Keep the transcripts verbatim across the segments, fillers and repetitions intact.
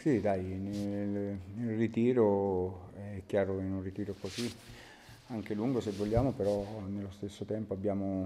Sì, dai, nel, nel ritiro è chiaro che in un ritiro così, anche lungo se vogliamo, però nello stesso tempo abbiamo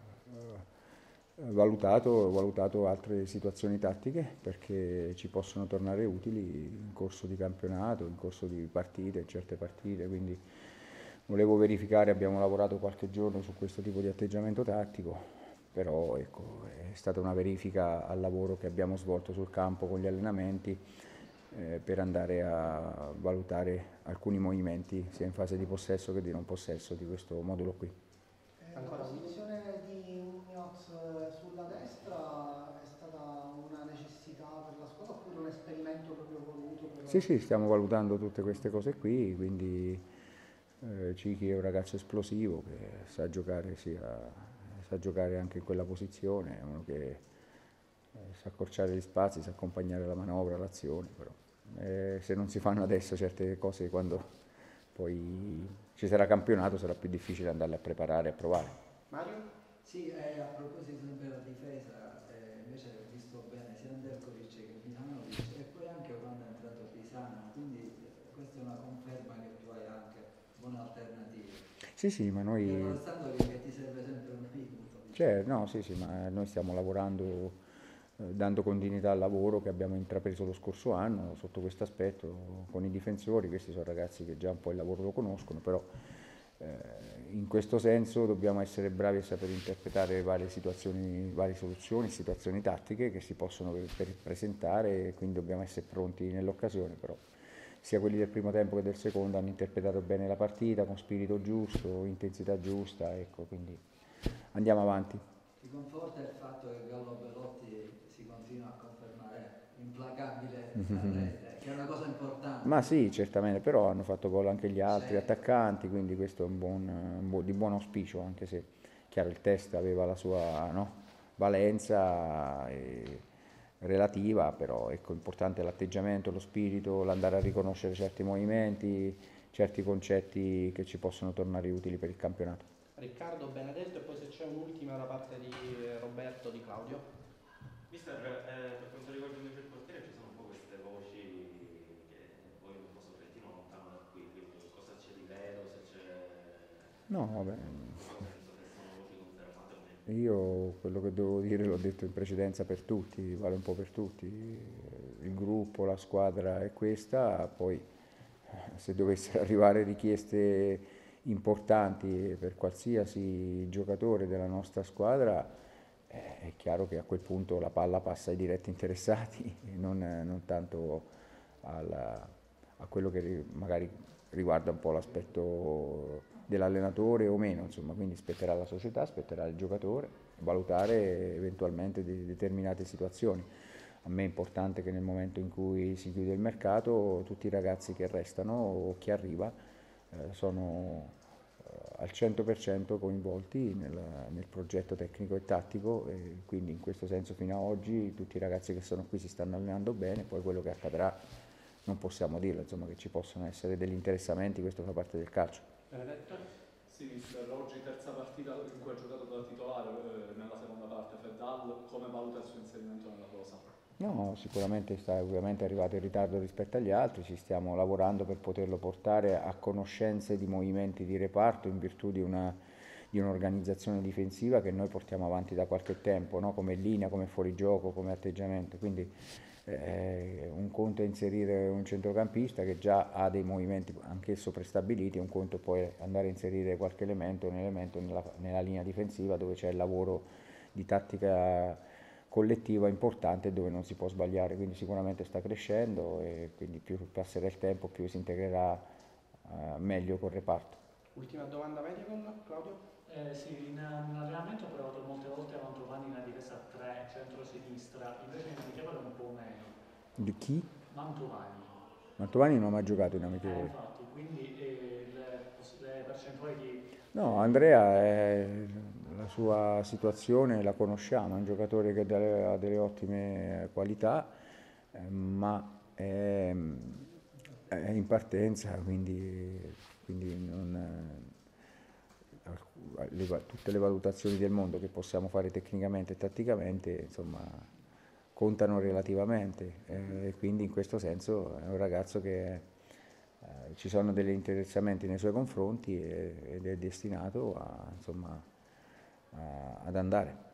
eh, valutato, valutato altre situazioni tattiche perché ci possono tornare utili in corso di campionato, in corso di partite, in certe partite, quindi volevo verificare, abbiamo lavorato qualche giorno su questo tipo di atteggiamento tattico, però ecco, è stata una verifica al lavoro che abbiamo svolto sul campo con gli allenamenti eh, per andare a valutare alcuni movimenti sia in fase di possesso che di non possesso di questo modulo qui. Eh, la posizione di Munoz eh, sulla destra è stata una necessità per la squadra oppure un esperimento proprio voluto Sì, per... sì, stiamo valutando tutte queste cose qui, quindi eh, Cichi è un ragazzo esplosivo che sa giocare, sia, sa giocare anche in quella posizione, è uno che eh, sa accorciare gli spazi, sa accompagnare la manovra, l'azione, però eh, se non si fanno adesso certe cose quando poi ci sarà campionato sarà più difficile andarle a preparare e a provare. Mario? Sì, e a proposito sempre della difesa, eh, invece ho visto bene sia Anderkovic che Milanovic e poi anche quando è entrato Pisana, quindi eh, questa è una conferma che tu hai anche buone alternative. Sì, sì, ma Fermo noi, restando che, che ti serve sempre un aiuto, diciamo. cioè, no, sì, sì, ma noi stiamo lavorando, eh, dando continuità al lavoro che abbiamo intrapreso lo scorso anno sotto questo aspetto con i difensori. Questi sono ragazzi che già un po' il lavoro lo conoscono, però eh, in questo senso dobbiamo essere bravi a saper interpretare varie situazioni, varie soluzioni, situazioni tattiche che si possono per- per presentare e quindi dobbiamo essere pronti nell'occasione, però sia quelli del primo tempo che del secondo hanno interpretato bene la partita con spirito giusto, intensità giusta, ecco, quindi andiamo avanti. Ti conforta il fatto che Gallo Belotti si continua a confermare implacabile a rete, che è una cosa importante. Ma sì, certamente, però hanno fatto gol anche gli altri Certo, attaccanti, quindi questo è un buon, un bu- di buon auspicio, anche se chiaro il test aveva la sua no, valenza eh, relativa, però ecco, importante è l'atteggiamento, lo spirito, l'andare a riconoscere certi movimenti, certi concetti che ci possono tornare utili per il campionato. Riccardo, Benedetto e poi se c'è un'ultima da parte di Roberto, di Claudio. Mister, eh, per quanto riguarda invece il portiere ci sono un po' queste voci che voi nel vostro Trentino lontano da qui, quindi cosa c'è di vero, se c'è... No, vabbè, in questo senso, se sono voci confermate o meno. io quello che devo dire l'ho detto in precedenza per tutti, vale un po' per tutti, il gruppo, la squadra è questa, poi se dovessero arrivare richieste importanti per qualsiasi giocatore della nostra squadra, eh, è chiaro che a quel punto la palla passa ai diretti interessati e non, non tanto alla- a quello che ri- magari riguarda un po' l'aspetto dell'allenatore o meno, insomma, quindi spetterà alla società, spetterà al giocatore valutare eventualmente de- determinate situazioni. A me è importante che nel momento in cui si chiude il mercato tutti i ragazzi che restano o chi arriva eh, sono eh, al cento per cento coinvolti nel, nel progetto tecnico e tattico e quindi in questo senso fino ad oggi tutti i ragazzi che sono qui si stanno allenando bene, poi quello che accadrà non possiamo dirlo, insomma che ci possono essere degli interessamenti, questo fa parte del calcio. Benedetto? Sì, mister, oggi terza partita in cui ha giocato da titolare eh, nella seconda parte, Feddal, come valuta il suo inserimento nella rosa? No, sicuramente sta ovviamente arrivato in ritardo rispetto agli altri, ci stiamo lavorando per poterlo portare a conoscenze di movimenti di reparto in virtù di una, di un'organizzazione difensiva che noi portiamo avanti da qualche tempo, no? Come linea, come fuorigioco, come atteggiamento. Quindi eh, un conto è inserire un centrocampista che già ha dei movimenti anch'esso prestabiliti, un conto è poi andare a inserire qualche elemento, un elemento nella, nella linea difensiva dove c'è il lavoro di tattica collettiva importante dove non si può sbagliare, quindi sicuramente sta crescendo e quindi più passerà il tempo più si integrerà eh, meglio col reparto. Ultima domanda medical, Claudio? Eh, sì, in, in allenamento ho provato molte volte Mantovani nella difesa a tre, centro-sinistra, invece in amichevole un po' meno. Di chi? Mantovani. Mantovani non ha mai giocato in Eh, amichevole. infatti, quindi eh, le, poss- le percentuali di... No, eh, Andrea, è, la sua situazione la conosciamo, è un giocatore che ha delle, ha delle ottime qualità, eh, ma è, è in partenza, quindi, quindi non, eh, le va- tutte le valutazioni del mondo che possiamo fare tecnicamente e tatticamente, insomma, contano relativamente, eh, e quindi in questo senso è un ragazzo che eh, ci sono degli interessamenti nei suoi confronti e- ed è destinato a, insomma, a- ad andare.